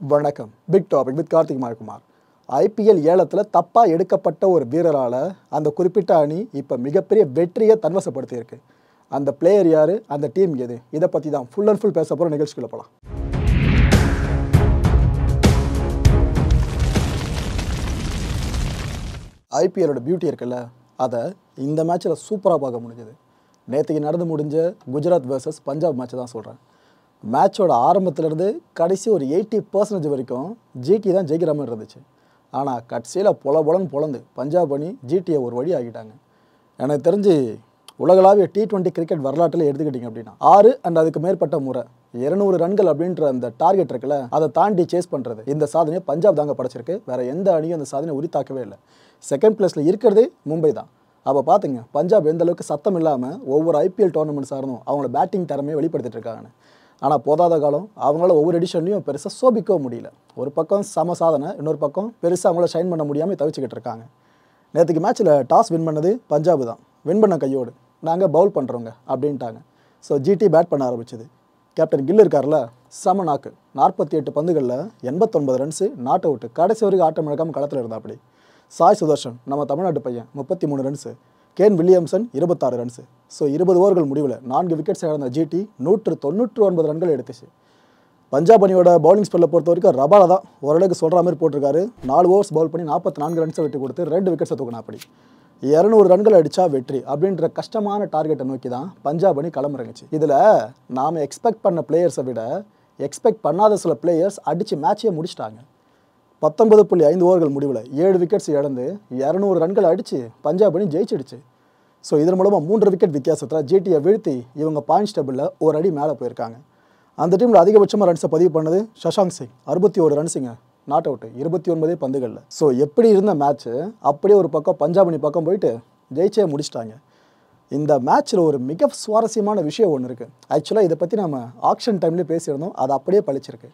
வணக்கம். Big topic with Karthik Mayakumar. IPL ஏலத்தில் தப்பாக எடுக்கப்பட்ட ஒரு வீரரால் அந்த குறிப்பிட்ட அணி இப்போ மிகப்பெரிய வெற்றியை தன்வசப்படுத்தியிருக்கு. அந்த பிளேயர் யார், அந்த டீம் எது, இதை பற்றி தான் ஃபுல் அண்ட் ஃபுல் பேச போகிற நிகழ்ச்சிக்குள்ள போகலாம். ஐபிஎல்லோட பியூட்டி இருக்குல்ல, அதை இந்த மேட்சில் சூப்பராக பார்க்க முடிஞ்சது. நேற்றுக்கு நடந்து முடிஞ்ச குஜராத் வர்சஸ் பஞ்சாப் மேட்சை தான் சொல்கிறேன். மேட்சோட ஆரம்பத்திலேருந்து கடைசி ஒரு 80% வரைக்கும் ஜிடி தான் ஜெயிக்கிற மாதிரி இருந்துச்சு. ஆனால் கடைசியில் பொலன்னு பஞ்சாப் அணி ஜிடியை ஒரு வழி ஆகிட்டாங்க. எனக்கு தெரிஞ்சு உலகளாவிய T20 கிரிக்கெட் வரலாற்றில் எடுத்துக்கிட்டிங்க அப்படின்னா 6 அண்ட் அதுக்கு மேற்பட்ட முறை 200 ரன்கள் அப்படின்ற அந்த டார்கெட் இருக்குல்ல, அதை தாண்டி சேஸ் பண்ணுறது, இந்த சாதனையை பஞ்சாப் தாங்க படைச்சிருக்கு. வேறு எந்த அணியும் அந்த சாதனையை உரித்தாக்கவே இல்லை. செகண்ட் பிளேஸில் இருக்கிறதே மும்பை தான். அப்போ பார்த்துங்க பஞ்சாப் எந்த அளவுக்கு சத்தம் இல்லாமல் ஒவ்வொரு ஐபிஎல் டோர்னமெண்ட் சார்ந்தும் அவங்களோட பேட்டிங் திறமையை வெளிப்படுத்திட்டு இருக்காங்க. ஆனால் போதாத காலம் அவங்களால ஒவ்வொரு எடிஷன்லையும் பெருசாக சோபிக்கவும் முடியல. ஒரு பக்கம் சம சாதனை, இன்னொரு பக்கம் பெருசாக அவங்கள ஷைன் பண்ண முடியாமல் தவிச்சிக்கிட்டு இருக்காங்க. நேற்றுக்கு மேட்ச்சில் டாஸ் வின் பண்ணது பஞ்சாப் தான். வின் பண்ண கையோடு நாங்கள் பவுல் பண்ணுறோங்க அப்படின்ட்டாங்க. ஸோ ஜிடி பேட் பண்ண ஆரம்பிச்சது. கேப்டன் கில் இருக்கார்ல, செம நாக்கு. 48 பந்துகளில் 89 ரன்ஸு, நாட் அவுட்டு. கடைசி வரைக்கும் ஆட்டம் இழக்காமல் களத்தில் இருந்தா அப்படி. சாய் சுதர்ஷன் நம்ம தமிழ்நாட்டு பையன் 33 runs. Kane Williamson 26 runs. So 20 ஓவர்கள் முடிவில் 4 விக்கெட்ஸ் இழந்த ஜிடி 199 ரன்கள் எடுத்துச்சு. பஞ்சாப் அணியோட பவுலிங் ஸ்பெல்லை பொறுத்த வரைக்கும் ரபாலா தான் ஓரளவுக்கு சொல்கிற மாதிரி போட்டிருக்காரு. 4 ஓவர்ஸ் பவுல் பண்ணி 44 ரன்ஸை விட்டு கொடுத்து 2 விக்கெட்ஸை தூக்கினா அப்படி. 200 ரன்கள் அடித்தா வெற்றி அப்படின்ற கஷ்டமான டார்கெட்டை நோக்கி தான் பஞ்சாப் அணி களமிறங்குச்சு. இதில் நாம் எக்ஸ்பெக்ட் பண்ண பிளேயர்ஸை விட எக்ஸ்பெக்ட் பண்ணாத சில பிளேயர்ஸ் அடித்து மேட்சையே முடிச்சிட்டாங்க. 19.5 ஓவர்கள் முடிவில் 7 விக்கெட்ஸ் இழந்து 200 ரன்கள் அடித்து பஞ்சாப் அணி ஜெயிச்சிடுச்சு. ஸோ இதன் மூலமாக 3 விக்கெட் வித்தியாசத்தில் ஜிடியை வீழ்த்தி இவங்க பாயிண்ட்ஸ் டேபிளில் ஒரு அடி மேலே போயிருக்காங்க. அந்த டீமில் அதிகபட்சமாக ரன்ஸை பதிவு பண்ணது சஷாங்க் சிங், 61 ரன்ஸுங்க, நாட் அவுட்டு 29 பந்துகளில். ஸோ எப்படி இருந்த மேட்ச்சு அப்படியே ஒரு பக்கம் பஞ்சாப் அணி பக்கம் போயிட்டு ஜெயிச்சே முடிச்சிட்டாங்க. இந்த மேட்ச்சில் ஒரு மிக சுவாரஸ்யமான விஷயம் ஒன்று இருக்குது. ஆக்சுவலாக இதை பற்றி நம்ம ஆக்ஷன் டைம்லேயே பேசியிருந்தோம், அது அப்படியே பழிச்சிருக்கு.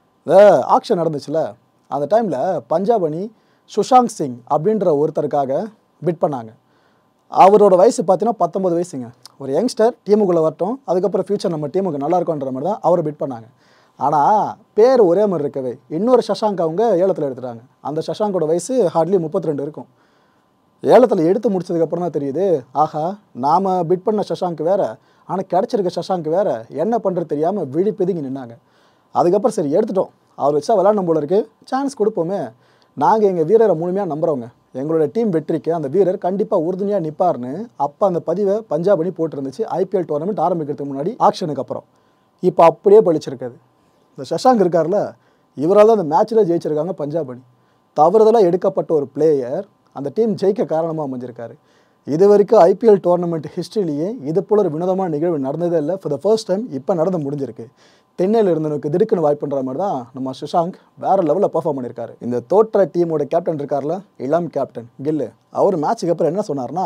ஆக்ஷன் நடந்துச்சுல, அந்த டைமில் பஞ்சாப் அணி சுஷாங்க் சிங் அப்படின்ற ஒருத்தருக்காக பிட் பண்ணாங்க. அவரோட வயசு பார்த்தீங்கன்னா 19 வயசுங்க. ஒரு யங்ஸ்டர் டீமுக்குள்ளே வரட்டும், அதுக்கப்புறம் ஃபியூச்சர் நம்ம டீமுக்கு நல்லா இருக்கும்ன்ற மாதிரி தான் அவரை பிட் பண்ணாங்க. ஆனால் பேர் ஒரே மாதிரி இருக்கவே இன்னொரு சஷாங்க் அவங்க ஏலத்தில் எடுத்துட்டாங்க. அந்த சஷாங்கோட வயசு ஹார்ட்லி 32 இருக்கும். ஏலத்தில் எடுத்து முடிச்சதுக்கப்புறம் தான் தெரியுது, ஆஹா நாம் பிட் பண்ண சஷாங்க் வேறு, ஆனால் கிடச்சிருக்க சஷாங்க் வேறு, என்ன பண்ணுறது தெரியாமல் விழிப்பெதுங்கி நின்னாங்க. அதுக்கப்புறம் சரி எடுத்துட்டோம், அவர் வச்சா விளாட்ணும் போல இருக்குது, சான்ஸ் கொடுப்போமே, நாங்கள் எங்கள் வீரரை முழுமையாக நம்புகிறவங்க, எங்களோட டீம் வெற்றிக்கு அந்த வீரர் கண்டிப்பாக உறுதுணையாக நிற்பார்னு அப்போ அந்த பதிவை பஞ்சாப் அணி போட்டிருந்துச்சு ஐபிஎல் டோர்னமெண்ட் ஆரம்பிக்கிறதுக்கு முன்னாடி, ஆக்ஷனுக்கு அப்புறம். இப்போ அப்படியே பழிச்சிருக்காது. இந்த சஷாங்க் இருக்கார்ல, இவரால் தான் அந்த மேட்ச்சில் ஜெயிச்சிருக்காங்க பஞ்சாப் அணி. தவறுதலாக எடுக்கப்பட்ட ஒரு பிளேயர் அந்த டீம் ஜெயிக்க காரணமாக அமைஞ்சிருக்காரு. இது வரைக்கும் ஐபிஎல் டோர்னமெண்ட் ஹிஸ்ட்ரியிலேயே இது போல் ஒரு வினோதமான நிகழ்வு நடந்ததே இல்லை. ஃபார் த ஃபர்ஸ்ட் டைம் இப்போ நடந்து முடிஞ்சிருக்கு. தென்னையில் இருந்தவனுக்கு திடுக்குன்னு வாய்ப்புன்ற மாதிரி தான் நம்ம சுஷாங்க் வேறு லெவலில் பர்ஃபார்ம் பண்ணியிருக்காரு. இந்த தோற்ற டீமோட கேப்டன் இருக்கார்ல, இளம் கேப்டன் கில்லு, அவர் மேட்சுக்கு அப்புறம் என்ன சொன்னார்னா,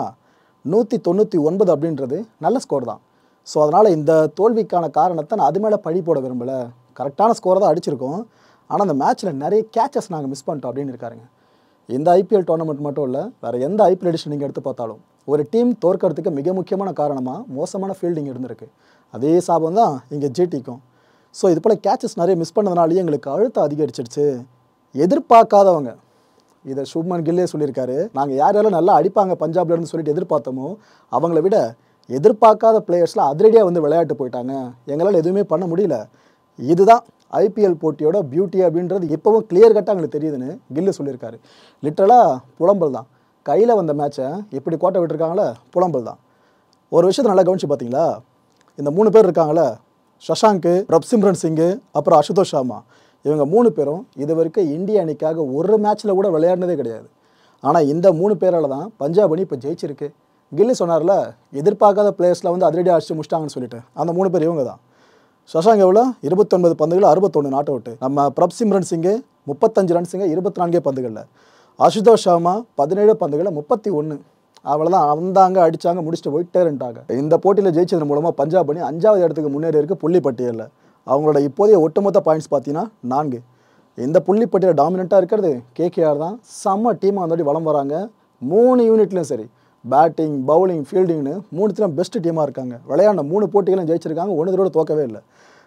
199 அப்படின்றது நல்ல ஸ்கோர் தான். ஸோ அதனால் இந்த தோல்விக்கான காரணத்தை நான் அது மேலே பழி போட விரும்பலை, கரெக்டான ஸ்கோரை தான் அடிச்சிருக்கோம், ஆனால் அந்த மேட்ச்சில் நிறைய கேச்சஸ் நாங்கள் மிஸ் பண்ணிட்டோம் அப்படின்னு இருக்காருங்க. இந்த ஐபிஎல் டோர்னமெண்ட் மட்டும் இல்லை, வேறு எந்த ஐபிஎல் எடிஷன் நீங்கள் எடுத்து பார்த்தாலும் ஒரு டீம் தோற்கிறதுக்கு மிக முக்கியமான காரணமாக மோசமான ஃபீல்டிங் இருந்திருக்கு. அதே சாபம் தான் இங்கே ஜிடிக்கும். ஸோ இது போல் கேச்சஸ் நிறைய மிஸ் பண்ணதுனாலேயே எங்களுக்கு அழுத்தம் அதிகரிச்சிடுச்சு. எதிர்பார்க்காதவங்க, இதை சுப்மன் கில்லே சொல்லியிருக்காரு, நாங்கள் யாரெல்லாம் நல்லா அடிப்பாங்க பஞ்சாப்லேருந்து சொல்லிட்டு எதிர்பார்த்தோமோ அவங்கள விட எதிர்பார்க்காத பிளேயர்ஸ்லாம் அதிரடியாக வந்து விளையாட்டு போயிட்டாங்க, எங்களால் எதுவுமே பண்ண முடியல. இதுதான் ஐபிஎல் போட்டியோட பியூட்டி அப்படின்றது இப்போவும் கிளியர் கட்டாக எங்களுக்கு தெரியுதுன்னு கில்லு சொல்லியிருக்காரு. லிட்டரலாக புலம்பல் தான். கையில் வந்த மேட்சை இப்படி கோட்டை விட்டுருக்காங்களே, புலம்பல் தான். ஒரு விஷயத்தை நல்லா கவனிச்சு பார்த்தீங்களா, இந்த 3 பேர் இருக்காங்களே, சஷாங்க், பிரப்சிம்ரன் சிங்கு, அப்புறம் அசுதோஷ் சர்மா, இவங்க 3 பேரும் இது வரைக்கும் இந்திய அணிக்காக ஒரு மேட்ச்சில் கூட விளையாடினதே கிடையாது. ஆனால் இந்த 3 பேரால் தான் பஞ்சாப் அணி இப்போ ஜெயிச்சிருக்கு. கில்லி சொன்னார்ல, எதிர்பார்க்காத பிளேயர்ஸில் வந்து அதிரடியாக அடிச்சு முடிச்சிட்டாங்கன்னு சொல்லிட்டு, அந்த 3 பேர் இவங்க தான். சஷாங்க் எவ்வளோ, 29 பந்துகள் 61 நாட் அவுட்டு. நம்ம பிரப்சிம்ரன் சிங்கு 35 ரன்ஸுங்க 24 பந்துகளில். அசுதோஷ் சர்மா 17 பந்துகளில் 31. அவ்வளோதான், வந்தாங்க அடித்தாங்க முடிச்சுட்டு போயிட்டே இருந்துட்டாங்க. இந்த போட்டியில் ஜெயிச்சதன் மூலமாக பஞ்சாப் அணி 5வது இடத்துக்கு முன்னேறி இருக்குது புள்ளி பட்டியலில். அவங்களோட இப்போதைய ஒட்டுமொத்த பாயிண்ட்ஸ் பார்த்தீங்கன்னா 4. இந்த புள்ளி பட்டியலில் டாமினண்ட்டாக இருக்கிறது கேகேஆர் தான். செம்ம டீமாக வந்தாடி வளம் வராங்க. 3 யூனிட்லையும் சரி, பேட்டிங், பவுலிங், ஃபீல்டிங்னு 3த்துலையும் பெஸ்ட் டீமாக இருக்காங்க. விளையாடின 3 போட்டிகளும் ஜெயிச்சிருக்காங்க, 1 தடவை தோக்கவே இல்லை.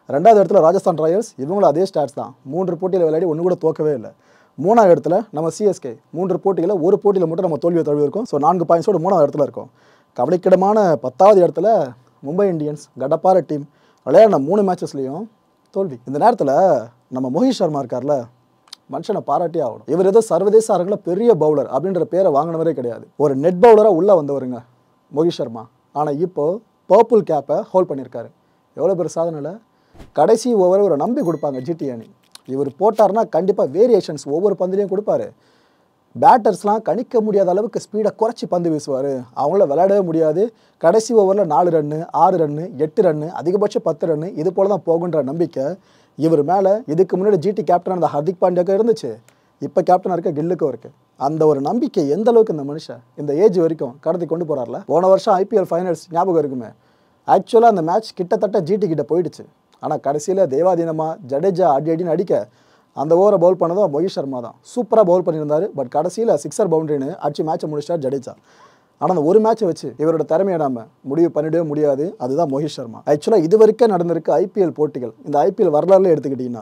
2வது இடத்துல ராஜஸ்தான் ராயல்ஸ், இவங்களும் அதே ஸ்டாட்ஸ் தான். 3 போட்டியில் விளையாடி ஒன்று கூட தோக்கவே இல்லை. 3வது இடத்துல நம்ம சிஎஸ்கே 3 போட்டியில் ஒரு போட்டியில் மட்டும் நம்ம தோல்வியை தழுவி இருக்கோம். ஸோ 4 பாயிண்ட்ஸோடு 3வது இடத்துல இருக்கோம். கவலைக்கிடமான 10வது இடத்துல மும்பை இந்தியன்ஸ், கடப்பார டீம், விளையாடின 3 மேட்சஸ்லையும் தோல்வி. இந்த நேரத்தில் நம்ம மோஹித் சர்மா இருக்கார்ல, மனுஷனை பாராட்டி ஆகணும். இவர் ஏதோ சர்வதேச அரங்கில் பெரிய பவுலர் அப்படின்ற பேரை வாங்கினவரே கிடையாது. ஒரு நெட் பவுலராக உள்ளே வந்தவருங்க மோஹித் சர்மா. ஆனால் இப்போது பர்பிள் கேப்பை ஹோல்ட் பண்ணியிருக்காரு. எவ்வளோ பெரிய சாதனையில் கடைசி ஓவரை ஒரு நம்பி கொடுப்பாங்க ஜிடி அணி. இவர் போட்டார்னா கண்டிப்பாக வேரியேஷன்ஸ் ஒவ்வொரு பந்துலையும் கொடுப்பாரு. பேட்டர்ஸ்லாம் கணிக்க முடியாத அளவுக்கு ஸ்பீடை குறைச்சி பந்து வீசுவார். அவங்கள விளையாடவே முடியாது. கடைசி ஓவரில் 4 ரன்னு, 6 ரன்னு, 8 ரன்னு, அதிகபட்சம் 10 ரன்னு, இது போல தான் போகுன்ற நம்பிக்கை இவர் மேலே இதுக்கு முன்னாடி ஜிடி கேப்டனாக இருந்த ஹர்திக் பாண்டியாவுக்கு இருந்துச்சு. இப்போ கேப்டனாக இருக்க கில்லுக்கும் இருக்குது. அந்த ஒரு நம்பிக்கை எந்த அளவுக்கு இந்த மனுஷன் இந்த ஏஜ் வரைக்கும் கடத்தி கொண்டு போகிறார்ல. போன வருஷம் ஐபிஎல் ஃபைனல்ஸ் ஞாபகம் இருக்குமே. ஆக்சுவலாக அந்த மேட்ச் கிட்டத்தட்ட ஜிடி கிட்ட போயிடுச்சு. ஆனால் கடைசியில் தேவாதீனமாக ஜடேஜா அடின்னு அடிக்க அந்த ஓவரை பவுல் பண்ணதும் மோஹித் சர்மா தான் சூப்பராக பவுல் பண்ணியிருந்தார். பட் கடைசியில் 6 பவுண்டரின்னு அடிச்சு மேட்சை முடிச்சிட்டார் ஜடேஜா. ஆனால் அந்த ஒரு மேட்சை வச்சு இவரோட திறமையை நாம் முடிவு பண்ணிடவே முடியாது. அதுதான் மோஹித் சர்மா. ஆக்சுவலாக இது வரைக்கும் நடந்திருக்க ஐபிஎல் போட்டிகள், இந்த ஐபிஎல் வரலாறுல எடுத்துக்கிட்டிங்கன்னா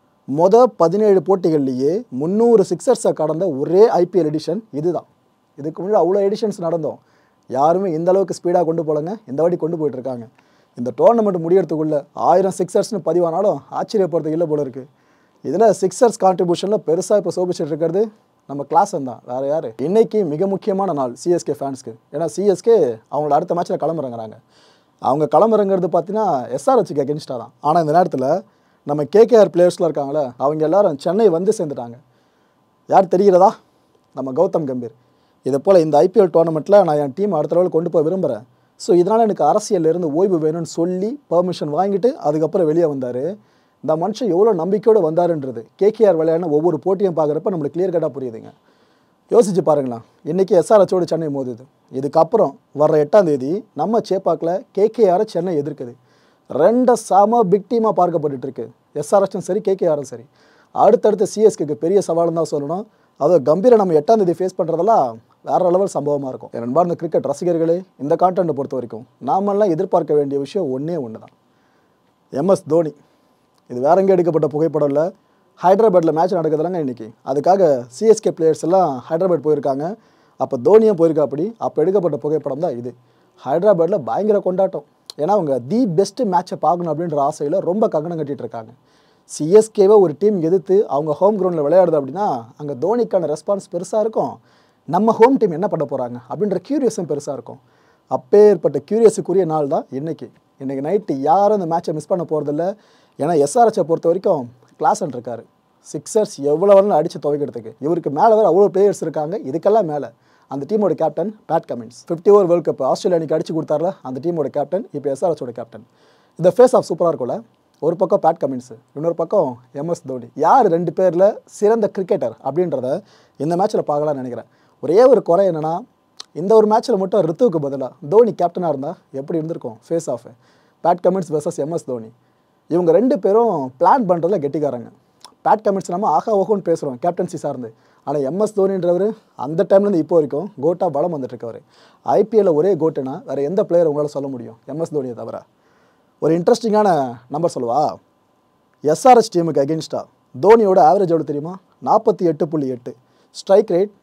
17 போட்டிகள்லேயே 300 சிக்ஸர்ஸை கடந்த ஒரே ஐபிஎல் எடிஷன் இதுதான். இதுக்கு முன்னாடி அவ்வளோ எடிஷன்ஸ் நடந்தோம். யாருமே இந்த அளவுக்கு ஸ்பீடாக கொண்டு போகலங்க. இந்த வாட்டி கொண்டு போயிட்டுருக்காங்க. இந்த டோர்னமெண்ட் முடியறதுக்குள்ளே 1000 சிக்ஸர்ஸ்னு பதிவானாலும் ஆச்சரியப்படுறதுக்கு இல்லை போல இருக்குது. இதில் சிக்ஸர்ஸ் கான்ட்ரிபியூஷனில் பெருசாக இப்போ சோபிச்சுட்டு இருக்கிறது நம்ம கிளாஸன் தான், வேறு யார். இன்றைக்கி மிக முக்கியமான நாள் சிஎஸ்கே ஃபேன்ஸ்க்கு. ஏன்னா சிஎஸ்கே அவங்களோட அடுத்த மேட்ச்சில் களமிறங்குறாங்க. அவங்க களமிறங்கிறது பார்த்தீங்கன்னா எஸ்ஆர்ஹெச்சுக்கு அகென்ஸ்டாக தான். ஆனால் இந்த நேரத்தில் நம்ம கேகேஆர் பிளேயர்ஸ்லாம் இருக்காங்களே, அவங்க எல்லாரும் சென்னை வந்து சேர்ந்துட்டாங்க. யார் தெரிகிறதா? நம்ம கௌதம் கம்பீர். இதை போல் இந்த ஐபிஎல் டோர்னமெண்ட்டில் நான் என் டீம் அடுத்த லெவலுக்கு கொண்டு போய் விரும்புகிறேன். ஸோ இதனால் எனக்கு அரசியலிருந்து ஓய்வு வேணும்னு சொல்லி பர்மிஷன் வாங்கிட்டு அதுக்கப்புறம் வெளியே வந்தார். இந்த மனுஷன் எவ்வளோ நம்பிக்கையோடு வந்தாருன்றது கேகேஆர் விளையாடின ஒவ்வொரு போட்டியும் பார்க்குறப்ப நம்மளுக்கு கிளியர் கட்டாக புரியுதுங்க. யோசிச்சு பாருங்களேன். இன்றைக்கி எஸ்ஆர்ஹெச்சோடு சென்னை மோதுது. இதுக்கப்புறம் வர்ற 8ஆம் தேதி நம்ம சேப்பாக்கில் கேகேஆரை சென்னை எதிர்க்குது. 2 செம பிக் டீமாக பார்க்கப்பட்டுருக்கு. எஸ்ஆர்ஹெச்சும் சரி, கேகேஆரும் சரி. அடுத்தடுத்து சிஎஸ்கேக்கு பெரிய சவால்னு தான் சொல்லணும். அதுவும் கம்பீரை நம்ம 8ஆம் தேதி ஃபேஸ் பண்ணுறதெல்லாம் வேறு லெவல் சம்பவமாக இருக்கும். என் அன்பார்ந்த கிரிக்கெட் ரசிகர்களே, இந்த கான்டென்ட்டை பொறுத்த வரைக்கும் நாமெல்லாம் எதிர்பார்க்க வேண்டிய விஷயம் ஒன்றே தான். எம்எஸ் தோனி. இது வேற எங்கே எடுக்கப்பட்ட புகைப்படம் இல்லை. ஹைதராபாத்தில் மேட்ச் நடக்குதுலங்க இன்றைக்கி. அதுக்காக சிஎஸ்கே பிளேயர்ஸ் எல்லாம் ஹைதராபாத் போயிருக்காங்க. அப்போ தோனியும் போயிருக்கா. அப்படி அப்போ எடுக்கப்பட்ட புகைப்படம் தான் இது. ஹைதராபாத்தில் பயங்கர கொண்டாட்டம். ஏன்னா அவங்க தி பெஸ்ட்டு மேட்சை பார்க்கணும் அப்படின்ற ஆசையில் ரொம்ப கங்கணம் கட்டிகிட்டு இருக்காங்க. சிஎஸ்கேவை ஒரு டீம் எதிர்த்து அவங்க ஹோம் கிரவுண்டில் விளையாடுது அப்படின்னா அங்கே தோனிக்கான ரெஸ்பான்ஸ் பெருசாக இருக்கும். நம்ம ஹோம் டீம் என்ன பண்ண போகிறாங்க அப்படின்ற க்யூரியஸும் பெருசாக இருக்கும். அப்பேற்பட்ட க்யூரியஸுக்குரிய நாள் தான் இன்றைக்கி நைட்டு யாரும் இந்த மேட்சை மிஸ் பண்ண போகிறதில்ல. ஏன்னா எஸ்ஆர்ஹெச்சை பொறுத்த வரைக்கும் கிளாஸன் இருக்கார். சிக்ஸர்ஸ் எவ்வளோ வரணும் அடித்து துவைக்கிறதுக்கு. இவருக்கு மேலே வேறு அவ்வளோ பிளேயர்ஸ் இருக்காங்க. இதுக்கெல்லாம் மேலே அந்த டீமோட captain Pat Cummins. 50 over world cup Australia அன்றைக்கி அடிச்சு கொடுத்தார்ல, அந்த டீமோட கேப்டன் இப்போ எஸ்ஆர்ஹெச்சோட கேப்டன். இந்த ஃபேஸ் ஆஃப் சூப்பராக இருக்கும்ல. ஒரு பக்கம் பேட் கமின்ஸு, இன்னொரு பக்கம் எம்எஸ் தோனி. யார் 2 பேரில் சிறந்த கிரிக்கெட்டர் அப்படின்றத இந்த மேட்ச்சில் பார்க்கலாம்னு நினைக்கிறேன். ஒரே ஒரு குறை என்னென்னா, இந்த ஒரு மேட்ச்சில் மட்டும் ரித்துவுக்கு பதிலாக தோனி கேப்டனாக இருந்தால் எப்படி இருந்திருக்கும் face off. Pat Cummins versus M S Dhoni. இவங்க 2 பேரும் பிளான் பண்ணுறதுல கெட்டிக்காரங்க. பேட் கமின்ஸ் நம்ம ஆகா ஓகோன்னு பேசுகிறோம் கேப்டன்சி சார்ந்து. ஆனால் எம்எஸ் தோனின்றவர் அந்த டைம்லேருந்து இப்போ வரைக்கும் கோட்டாக பலம் வந்துட்டுருக்கவர். ஐபிஎல்லில் ஒரே கோட்டுனா வேறு எந்த பிளேயர் உங்களால் சொல்ல முடியும் எம்எஸ் தோனியை தவிர? ஒரு இன்ட்ரெஸ்டிங்கான நம்பர் சொல்லுவா. எஸ்ஆர்ஹெச் டீமுக்கு அகென்ஸ்டாக தோனியோட ஆவரேஜ் எவ்வளோ தெரியுமா? 48.8. Strike rate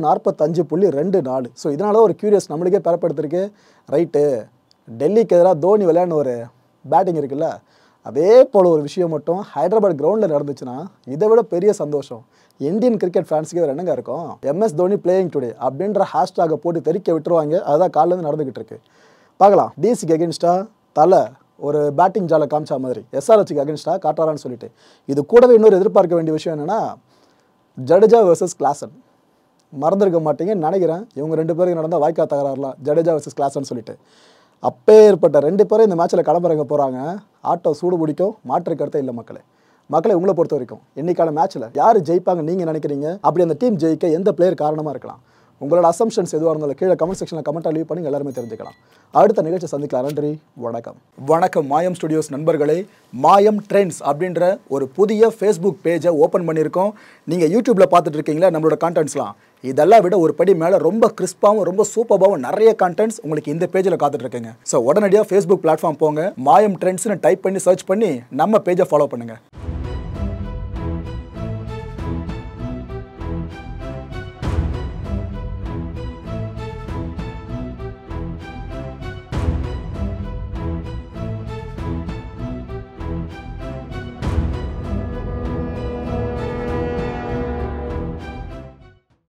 145.24. ஸோ இதனால ஒரு க்யூரியஸ் நம்மளுக்கே பெறப்படுத்திருக்கு. ரைட்டு, டெல்லிக்கு எதிராக தோனி விளையாடின ஒரு பேட்டிங் இருக்குல்ல, அதே போல் ஒரு விஷயம் மட்டும் ஹைதராபாத் கிரவுண்டில் நடந்துச்சுன்னா இதை விட பெரிய சந்தோஷம் இந்தியன் கிரிக்கெட் ஃபேன்ஸுக்கு வேறு என்னங்க இருக்கும்? எம்எஸ் தோனி பிளேயிங் டுடே அப்படின்ற ஹேஷ்டாகை போட்டு தெரிக்க விட்டுருவாங்க. அதுதான் காலிலேருந்து நடந்துக்கிட்டு இருக்கு. பார்க்கலாம். டிசிக்கு அகென்ஸ்டாக தலை ஒரு பேட்டிங் ஜாலை காமிச்சா மாதிரி எஸ்ஆர்ஹெச்சுக்கு அகென்ஸ்டாக காட்டுறாரான்னு சொல்லிட்டு. இது கூடவே இன்னொரு எதிர்பார்க்க வேண்டிய விஷயம் என்னென்னா, ஜடேஜா வெர்சஸ் கிளாசன். மறந்துருக்க மாட்டீங்கன்னு நினைக்கிறேன். இவங்க 2 பேருக்கு நடந்தால் வாய்க்கா தகராறுலாம், ஜடேஜா வெர்சஸ் கிளாசன் சொல்லிட்டு. அப்பேற்பட்ட 2 பேரும் இந்த மேட்ச்சில் களமிறங்க போகிறாங்க. ஆட்டோ சூடு பிடிக்கும், மாற்று கருத்தை இல்லை மக்களை உங்களை பொறுத்த வரைக்கும் இன்றைக்கான மேட்ச்சில் யார் ஜெயிப்பாங்க நீங்கள் நினைக்கிறீங்க? அப்படி அந்த டீம் ஜெயிக்க எந்த பிளேயர் காரணமாக இருக்கலாம்? உங்களோட அசம்ஷன்ஸ் எதுவாக இருந்தாலும் கீழே கமெண்ட் செக்ஷனில் கமெண்ட்டாக லீவ் பண்ணி எல்லாருமே தெரிஞ்சுக்கலாம். அடுத்த நிகழ்ச்சி சந்திக்கலாம். நன்றி, வணக்கம். வணக்கம் மாயம் ஸ்டுடியோஸ் நண்பர்களே. மாயம் ட்ரெண்ட்ஸ் அப்படின்ற ஒரு புதிய ஃபேஸ்புக் பேஜை ஓப்பன் பண்ணியிருக்கோம். நீங்கள் யூடியூப்பில் பார்த்துட்டு இருக்கீங்களா நம்மளோட கான்டென்ட்ஸ்லாம், இதெல்லாம் விட ஒரு படி மேலே ரொம்ப கிறிஸ்பாகவும் ரொம்ப சூப்பராகவும் நிறைய கான்டென்ட்ஸ் உங்களுக்கு இந்த பேஜில் காத்துட்ருக்குங்க. ஸோ உடனடியாக ஃபேஸ்புக் பிளாட்ஃபார்ம் போங்க, மாயம் ட்ரெண்ட்ஸ்னு டைப் பண்ணி சர்ச் பண்ணி நம்ம பேஜை ஃபாலோ பண்ணுங்கள்.